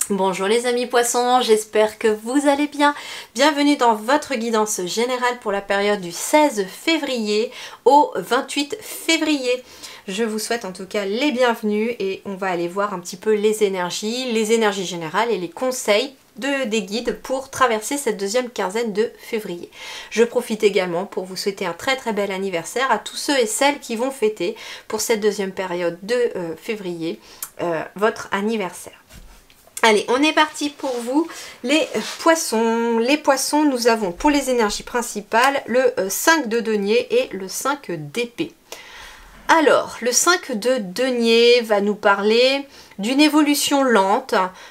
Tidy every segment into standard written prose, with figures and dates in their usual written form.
Bonjour les amis poissons, j'espère que vous allez bien. Bienvenue dans votre guidance générale pour la période du 16 février au 28 février. Je vous souhaite en tout cas les bienvenus et on va aller voir un petit peu les énergies générales et les conseils des guides pour traverser cette deuxième quinzaine de février. Je profite également pour vous souhaiter un très bel anniversaire à tous ceux et celles qui vont fêter pour cette deuxième période de février votre anniversaire. Allez, on est parti pour vous, les poissons. Les poissons, nous avons pour les énergies principales le 5 de denier et le 5 d'épée. Alors, le 5 de denier va nous parler d'une évolution lente,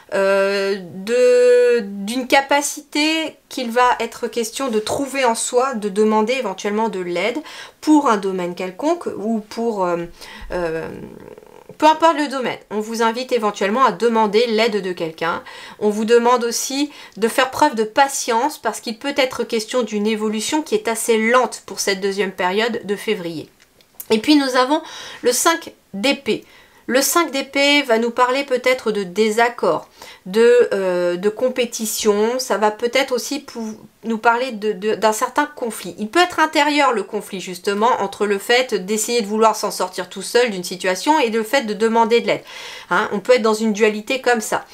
d'une capacité qu'il va être question de trouver en soi, de demander éventuellement de l'aide pour un domaine quelconque ou pour... peu importe le domaine, on vous invite éventuellement à demander l'aide de quelqu'un. On vous demande aussi de faire preuve de patience parce qu'il peut être question d'une évolution qui est assez lente pour cette deuxième période de février. Et puis nous avons le 5 d'épée. Le 5 d'épée va nous parler peut-être de désaccord, de compétition. Ça va peut-être aussi nous parler d'un certain conflit. Il peut être intérieur le conflit justement entre le fait d'essayer de vouloir s'en sortir tout seul d'une situation et le fait de demander de l'aide. Hein, on peut être dans une dualité comme ça.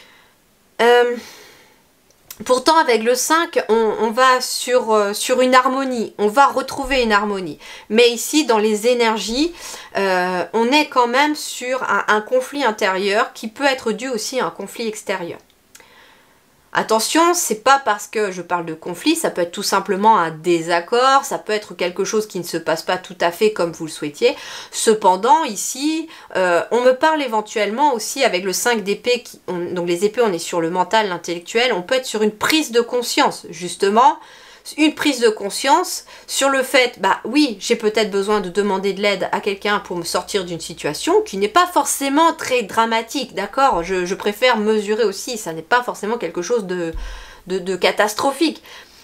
Pourtant avec le 5, on va sur une harmonie, on va retrouver une harmonie. Mais ici dans les énergies, on est quand même sur un conflit intérieur qui peut être dû aussi à un conflit extérieur. Attention, c'est pas parce que je parle de conflit, ça peut être tout simplement un désaccord, ça peut être quelque chose qui ne se passe pas tout à fait comme vous le souhaitiez. Cependant, ici, on me parle éventuellement aussi avec le 5 d'épée, donc les épées, on est sur le mental, l'intellectuel, on peut être sur une prise de conscience, justement, une prise de conscience sur le fait, bah oui, j'ai peut-être besoin de demander de l'aide à quelqu'un pour me sortir d'une situation qui n'est pas forcément très dramatique, d'accord, je préfère mesurer aussi, ça n'est pas forcément quelque chose de catastrophique.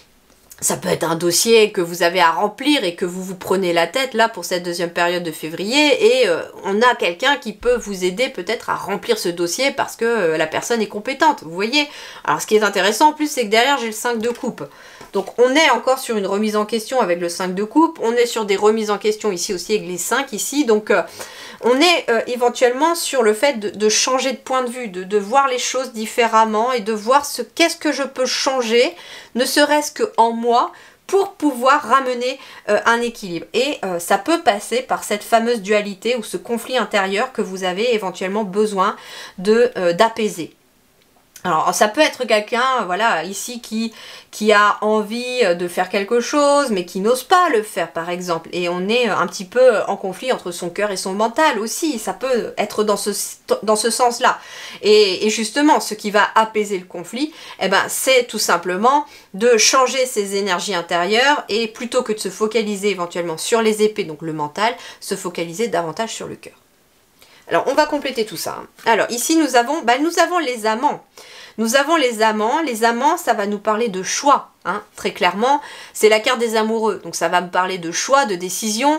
Ça peut être un dossier que vous avez à remplir et que vous vous prenez la tête là pour cette deuxième période de février et on a quelqu'un qui peut vous aider peut-être à remplir ce dossier parce que la personne est compétente, vous voyez. Alors ce qui est intéressant en plus c'est que derrière j'ai le 5 de coupe. Donc on est encore sur une remise en question avec le 5 de coupe, on est sur des remises en question ici aussi avec les 5 ici, donc on est éventuellement sur le fait de changer de point de vue, de voir les choses différemment et de voir qu'est-ce que je peux changer, ne serait-ce qu'en moi, pour pouvoir ramener un équilibre. Et ça peut passer par cette fameuse dualité ou ce conflit intérieur que vous avez éventuellement besoin d'apaiser. Alors ça peut être quelqu'un, voilà, ici qui a envie de faire quelque chose, mais qui n'ose pas le faire par exemple. Et on est un petit peu en conflit entre son cœur et son mental aussi, ça peut être dans ce sens-là. Et justement, ce qui va apaiser le conflit, eh ben, c'est tout simplement de changer ses énergies intérieures et plutôt que de se focaliser éventuellement sur les épées, donc le mental, se focaliser davantage sur le cœur. Alors, on va compléter tout ça. Alors, ici, nous avons les amants. Nous avons les amants, ça va nous parler de choix, hein, très clairement. C'est la carte des amoureux, donc ça va me parler de choix, de décision,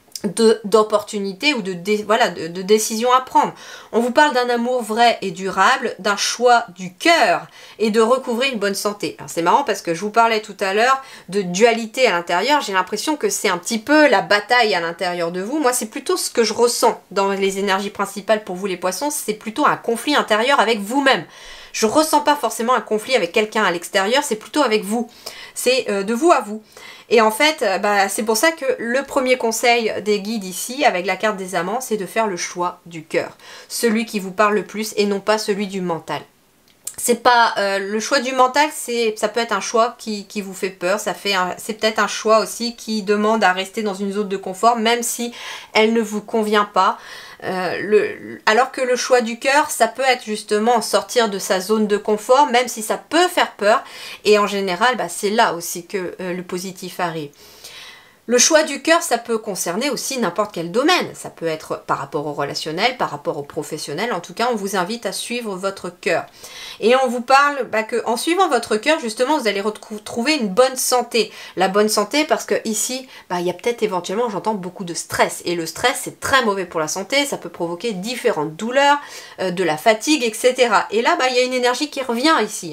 d'opportunité ou de décision à prendre. On vous parle d'un amour vrai et durable, d'un choix du cœur et de recouvrer une bonne santé. Alors c'est marrant parce que je vous parlais tout à l'heure de dualité à l'intérieur, j'ai l'impression que c'est un petit peu la bataille à l'intérieur de vous. Moi c'est plutôt ce que je ressens dans les énergies principales pour vous les poissons, c'est plutôt un conflit intérieur avec vous-même. Je ressens pas forcément un conflit avec quelqu'un à l'extérieur, c'est plutôt avec vous. C'est de vous à vous. Et en fait, c'est pour ça que le premier conseil des guides ici, avec la carte des amants, c'est de faire le choix du cœur. Celui qui vous parle le plus et non pas celui du mental. C'est pas le choix du mental, ça peut être un choix qui vous fait peur, c'est peut-être un choix aussi qui demande à rester dans une zone de confort, même si elle ne vous convient pas. Alors que le choix du cœur, ça peut être justement sortir de sa zone de confort, même si ça peut faire peur. Et en général, c'est là aussi que le positif arrive. Le choix du cœur, ça peut concerner aussi n'importe quel domaine. Ça peut être par rapport au relationnel, par rapport au professionnel. En tout cas, on vous invite à suivre votre cœur. Et on vous parle qu'en suivant votre cœur, justement, vous allez retrouver une bonne santé. La bonne santé parce que ici, il y a peut-être éventuellement, j'entends beaucoup de stress. Et le stress, c'est très mauvais pour la santé. Ça peut provoquer différentes douleurs, de la fatigue, etc. Et là, il y a une énergie qui revient ici.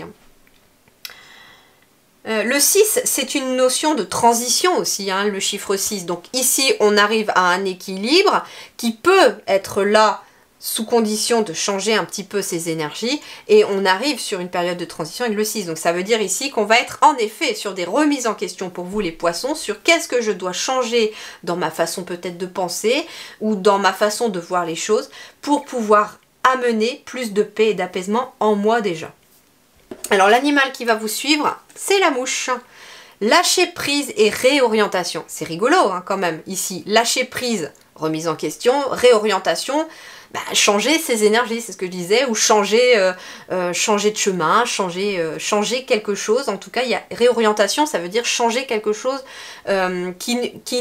Le 6, c'est une notion de transition aussi, le chiffre 6. Donc ici, on arrive à un équilibre qui peut être là sous condition de changer un petit peu ses énergies. Et on arrive sur une période de transition avec le 6. Donc ça veut dire ici qu'on va être en effet sur des remises en question pour vous les poissons, sur qu'est-ce que je dois changer dans ma façon peut-être de penser ou dans ma façon de voir les choses pour pouvoir amener plus de paix et d'apaisement en moi déjà. Alors l'animal qui va vous suivre, c'est la mouche. Lâcher prise et réorientation. C'est rigolo quand même ici. Lâcher prise, remise en question, réorientation, changer ses énergies, c'est ce que je disais, ou changer de chemin, changer quelque chose. En tout cas, il y a réorientation, ça veut dire changer quelque chose qui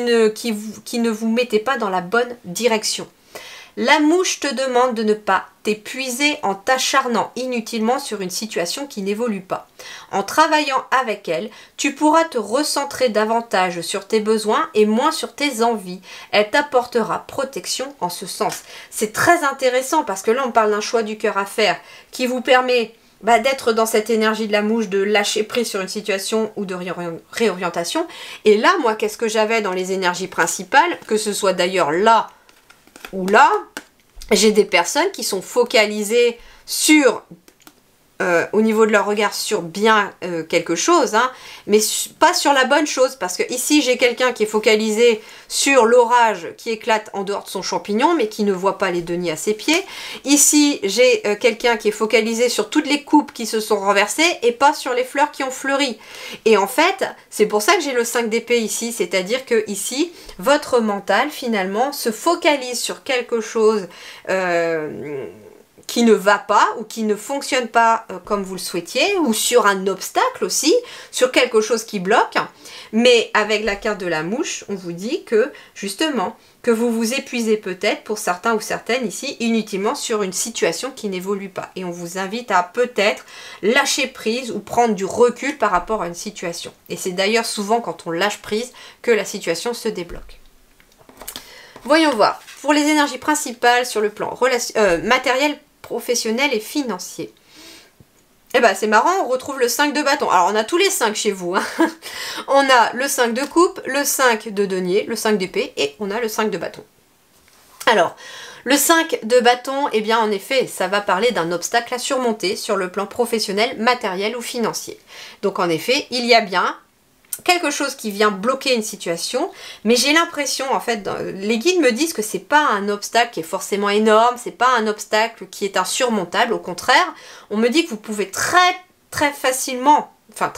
ne vous mettait pas dans la bonne direction. La mouche te demande de ne pas t'épuiser en t'acharnant inutilement sur une situation qui n'évolue pas. En travaillant avec elle, tu pourras te recentrer davantage sur tes besoins et moins sur tes envies. Elle t'apportera protection en ce sens. C'est très intéressant parce que là, on parle d'un choix du cœur à faire qui vous permet d'être dans cette énergie de la mouche, de lâcher prise sur une situation ou de réorientation. Et là, moi, qu'est-ce que j'avais dans les énergies principales, que ce soit d'ailleurs là, où là, j'ai des personnes qui sont focalisées sur, au niveau de leur regard, sur bien quelque chose, mais pas sur la bonne chose, parce que ici j'ai quelqu'un qui est focalisé sur l'orage qui éclate en dehors de son champignon, mais qui ne voit pas les deniers à ses pieds. Ici j'ai quelqu'un qui est focalisé sur toutes les coupes qui se sont renversées, et pas sur les fleurs qui ont fleuri. Et en fait, c'est pour ça que j'ai le 5 d'épée ici, c'est-à-dire que ici, votre mental finalement se focalise sur quelque chose qui ne va pas ou qui ne fonctionne pas comme vous le souhaitiez, ou sur un obstacle aussi, sur quelque chose qui bloque. Mais avec la carte de la mouche, on vous dit que justement, que vous vous épuisez peut-être pour certains ou certaines ici inutilement sur une situation qui n'évolue pas. Et on vous invite à peut-être lâcher prise ou prendre du recul par rapport à une situation. Et c'est d'ailleurs souvent quand on lâche prise que la situation se débloque. Voyons voir. Pour les énergies principales sur le plan matériel, professionnel et financier. Eh ben c'est marrant, on retrouve le 5 de bâton. Alors on a tous les 5 chez vous. On a le 5 de coupe, le 5 de denier, le 5 d'épée et on a le 5 de bâton. Alors, le 5 de bâton, eh bien en effet, ça va parler d'un obstacle à surmonter sur le plan professionnel, matériel ou financier. Donc en effet, il y a bien quelque chose qui vient bloquer une situation, mais j'ai l'impression, en fait, les guides me disent que c'est pas un obstacle qui est forcément énorme, c'est pas un obstacle qui est insurmontable, au contraire, on me dit que vous pouvez très facilement,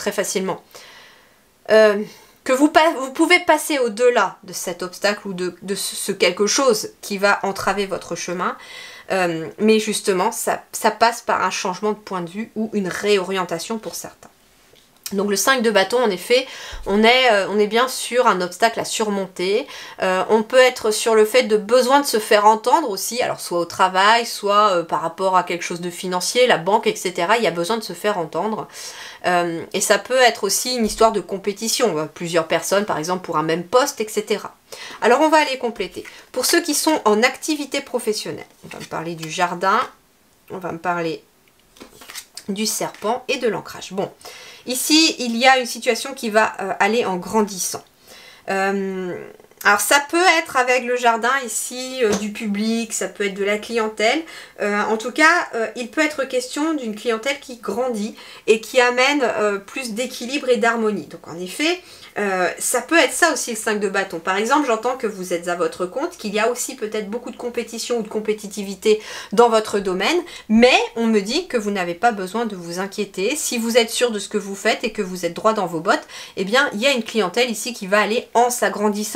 que vous pouvez passer au-delà de cet obstacle ou de ce quelque chose qui va entraver votre chemin, mais justement, ça passe par un changement de point de vue ou une réorientation pour certains. Donc le 5 de bâton, en effet, on est bien sur un obstacle à surmonter. On peut être sur le fait de besoin de se faire entendre aussi, alors soit au travail, soit par rapport à quelque chose de financier, la banque, etc. Il y a besoin de se faire entendre. Et ça peut être aussi une histoire de compétition, plusieurs personnes par exemple pour un même poste, etc. Alors on va aller compléter. Pour ceux qui sont en activité professionnelle, on va me parler du jardin, on va me parler du serpent et de l'ancrage. Bon. Ici, il y a une situation qui va aller en grandissant. Alors ça peut être avec le jardin ici, du public, ça peut être de la clientèle. En tout cas, il peut être question d'une clientèle qui grandit et qui amène plus d'équilibre et d'harmonie. Donc en effet, ça peut être ça aussi le 5 de bâton. Par exemple, j'entends que vous êtes à votre compte, qu'il y a aussi peut-être beaucoup de compétition ou de compétitivité dans votre domaine, mais on me dit que vous n'avez pas besoin de vous inquiéter. Si vous êtes sûr de ce que vous faites et que vous êtes droit dans vos bottes, eh bien, il y a une clientèle ici qui va aller en s'agrandissant.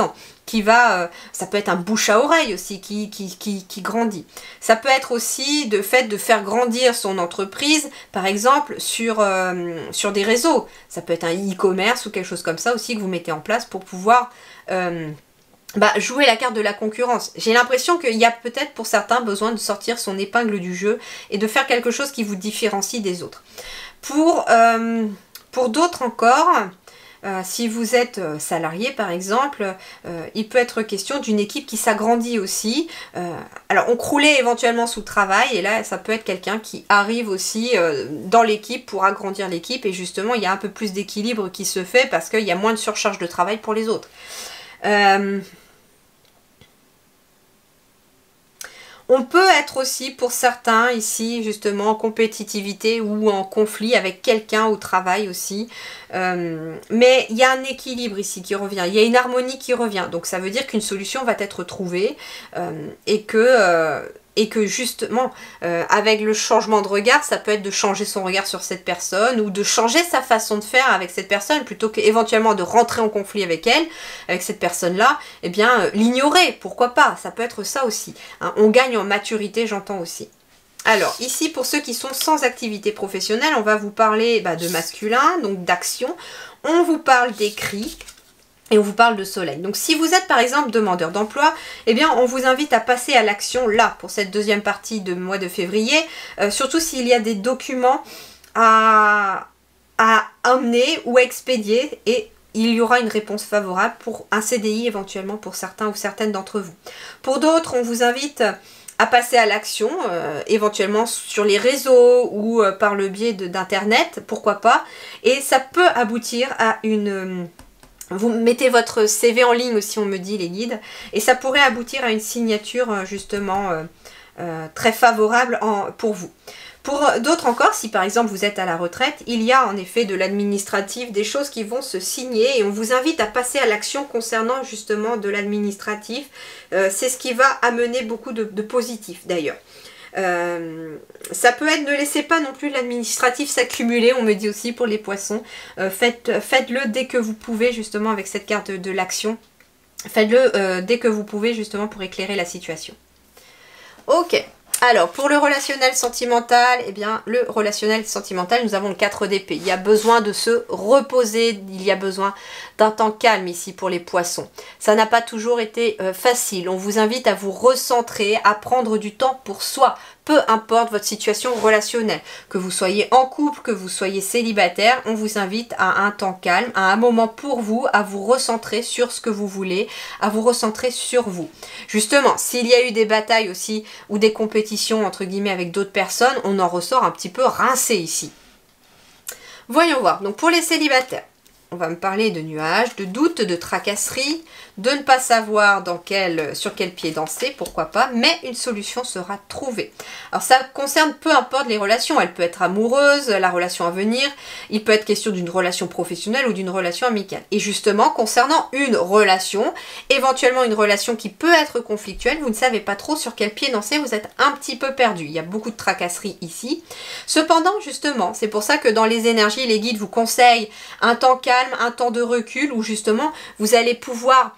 ça peut être un bouche à oreille aussi qui grandit. Ça peut être aussi de fait de faire grandir son entreprise, par exemple, sur des réseaux. Ça peut être un e-commerce ou quelque chose comme ça aussi que vous mettez en place pour pouvoir jouer la carte de la concurrence. J'ai l'impression qu'il y a peut-être pour certains besoin de sortir son épingle du jeu et de faire quelque chose qui vous différencie des autres. Pour d'autres encore, si vous êtes salarié par exemple, il peut être question d'une équipe qui s'agrandit aussi. Alors on croulait éventuellement sous le travail et là ça peut être quelqu'un qui arrive aussi dans l'équipe pour agrandir l'équipe et justement il y a un peu plus d'équilibre qui se fait parce qu'il y a moins de surcharge de travail pour les autres. On peut être aussi pour certains ici justement en compétitivité ou en conflit avec quelqu'un au travail aussi. Mais il y a un équilibre ici qui revient, il y a une harmonie qui revient. Donc ça veut dire qu'une solution va être trouvée et que justement avec le changement de regard, ça peut être de changer son regard sur cette personne ou de changer sa façon de faire avec cette personne plutôt qu'éventuellement de rentrer en conflit avec elle, avec cette personne-là, eh bien l'ignorer, pourquoi pas, ça peut être ça aussi. Hein. On gagne en maturité, j'entends aussi. Alors ici pour ceux qui sont sans activité professionnelle, on va vous parler de masculin, donc d'action, on vous parle d'écrit. Et on vous parle de soleil. Donc si vous êtes par exemple demandeur d'emploi, eh bien on vous invite à passer à l'action là pour cette deuxième partie de mois de février. Surtout s'il y a des documents à emmener ou expédier et il y aura une réponse favorable pour un CDI éventuellement pour certains ou certaines d'entre vous. Pour d'autres, on vous invite à passer à l'action, éventuellement sur les réseaux ou par le biais d'internet, pourquoi pas. Et ça peut aboutir à une... Vous mettez votre CV en ligne aussi, on me dit les guides, et ça pourrait aboutir à une signature justement très favorable pour vous. Pour d'autres encore, si par exemple vous êtes à la retraite, il y a en effet de l'administratif, des choses qui vont se signer et on vous invite à passer à l'action concernant justement de l'administratif. C'est ce qui va amener beaucoup de positif d'ailleurs. Ça peut être, ne laissez pas non plus l'administratif s'accumuler, on me dit aussi pour les poissons. Faites-le dès que vous pouvez justement avec cette carte de l'action. Faites-le dès que vous pouvez justement pour éclairer la situation. Ok. Alors, pour le relationnel sentimental, eh bien, le relationnel sentimental, nous avons le 4 d'épée. Il y a besoin de se reposer, il y a besoin d'un temps calme ici pour les poissons. Ça n'a pas toujours été facile. On vous invite à vous recentrer, à prendre du temps pour soi, peu importe votre situation relationnelle. Que vous soyez en couple, que vous soyez célibataire, on vous invite à un temps calme, à un moment pour vous, à vous recentrer sur ce que vous voulez, à vous recentrer sur vous. Justement, s'il y a eu des batailles aussi ou des compétitions entre guillemets avec d'autres personnes, on en ressort un petit peu rincé ici. Voyons voir. Donc pour les célibataires, on va me parler de nuages, de doutes, de tracasseries, de ne pas savoir sur quel pied danser, pourquoi pas, mais une solution sera trouvée. Alors ça concerne peu importe les relations, elle peut être amoureuse, la relation à venir, il peut être question d'une relation professionnelle ou d'une relation amicale. Et justement, concernant une relation, éventuellement une relation qui peut être conflictuelle, vous ne savez pas trop sur quel pied danser, vous êtes un petit peu perdu. Il y a beaucoup de tracasseries ici. Cependant, justement, c'est pour ça que dans les énergies, les guides vous conseillent un temps calme, un temps de recul où justement vous allez pouvoir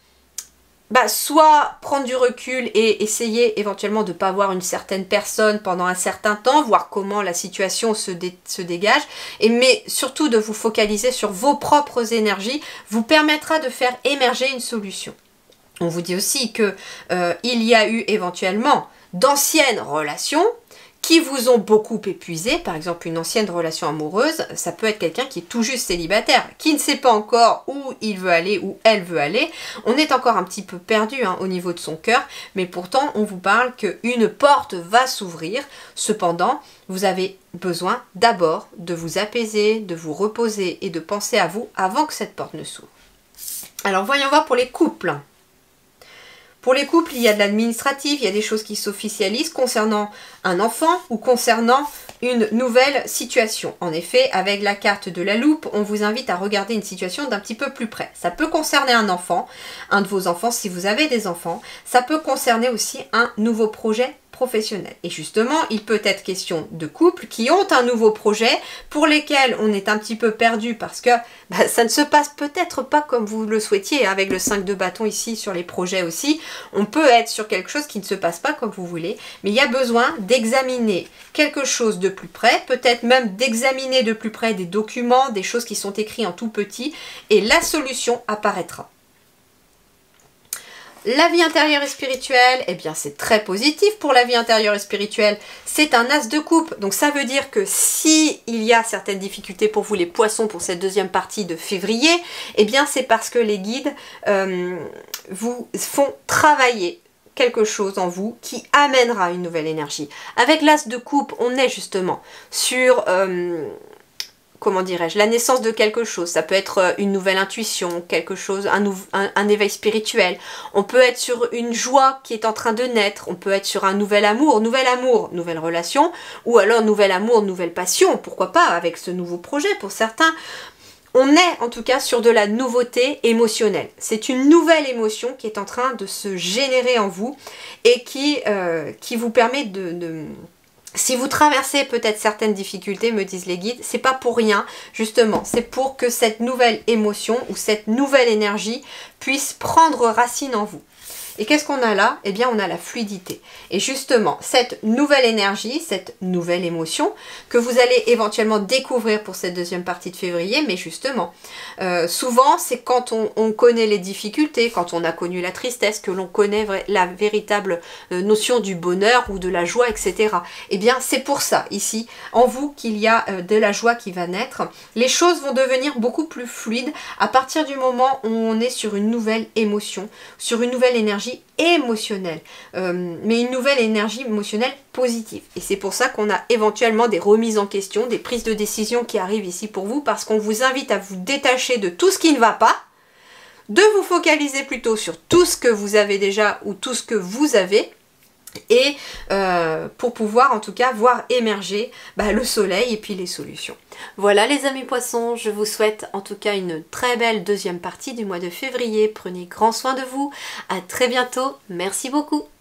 soit prendre du recul et essayer éventuellement de ne pas voir une certaine personne pendant un certain temps, voir comment la situation se dégage, mais surtout de vous focaliser sur vos propres énergies vous permettra de faire émerger une solution. On vous dit aussi que il y a eu éventuellement d'anciennes relations qui vous ont beaucoup épuisé, par exemple une ancienne relation amoureuse, ça peut être quelqu'un qui est tout juste célibataire, qui ne sait pas encore où il veut aller, où elle veut aller. On est encore un petit peu perdu au niveau de son cœur, mais pourtant on vous parle qu'une porte va s'ouvrir. Cependant, vous avez besoin d'abord de vous apaiser, de vous reposer et de penser à vous avant que cette porte ne s'ouvre. Alors voyons voir pour les couples. Pour les couples, il y a de l'administratif, il y a des choses qui s'officialisent concernant un enfant ou concernant une nouvelle situation. En effet, avec la carte de la loupe, on vous invite à regarder une situation d'un petit peu plus près. Ça peut concerner un enfant, un de vos enfants si vous avez des enfants. Ça peut concerner aussi un nouveau projet professionnel. Et justement, il peut être question de couples qui ont un nouveau projet pour lesquels on est un petit peu perdu parce que ça ne se passe peut-être pas comme vous le souhaitiez. Avec le 5 de bâton ici sur les projets aussi, on peut être sur quelque chose qui ne se passe pas comme vous voulez, mais il y a besoin d'examiner quelque chose de plus près, peut-être même d'examiner de plus près des documents, des choses qui sont écrites en tout petit, et la solution apparaîtra. La vie intérieure et spirituelle, eh bien c'est très positif pour la vie intérieure et spirituelle. C'est un as de coupe, donc ça veut dire que si il y a certaines difficultés pour vous les poissons pour cette deuxième partie de février, eh bien c'est parce que les guides vous font travailler quelque chose en vous qui amènera une nouvelle énergie. Avec l'as de coupe, on est justement sur... comment dirais-je, la naissance de quelque chose. Ça peut être une nouvelle intuition, quelque chose, un éveil spirituel. On peut être sur une joie qui est en train de naître. On peut être sur un nouvel amour, nouvelle relation, ou alors nouvel amour, nouvelle passion. Pourquoi pas avec ce nouveau projet pour certains. On est en tout cas sur de la nouveauté émotionnelle. C'est une nouvelle émotion qui est en train de se générer en vous et qui vous permet de si vous traversez peut-être certaines difficultés, me disent les guides, c'est pas pour rien, justement, c'est pour que cette nouvelle émotion ou cette nouvelle énergie puisse prendre racine en vous. Et qu'est-ce qu'on a là? Eh bien, on a la fluidité. Et justement, cette nouvelle énergie, cette nouvelle émotion, que vous allez éventuellement découvrir pour cette deuxième partie de février, mais justement, souvent, c'est quand on connaît les difficultés, quand on a connu la tristesse, que l'on connaît la véritable notion du bonheur ou de la joie, etc. Eh bien, c'est pour ça, ici, en vous, qu'il y a de la joie qui va naître. Les choses vont devenir beaucoup plus fluides à partir du moment où on est sur une nouvelle émotion, sur une nouvelle énergie émotionnelle, mais une nouvelle énergie émotionnelle positive. Et c'est pour ça qu'on a éventuellement des remises en question, des prises de décision qui arrivent ici pour vous, parce qu'on vous invite à vous détacher de tout ce qui ne va pas, de vous focaliser plutôt sur tout ce que vous avez déjà ou tout ce que vous avez, et pour pouvoir en tout cas voir émerger le soleil et puis les solutions. Voilà les amis poissons, je vous souhaite en tout cas une très belle deuxième partie du mois de février. Prenez grand soin de vous, à très bientôt, merci beaucoup.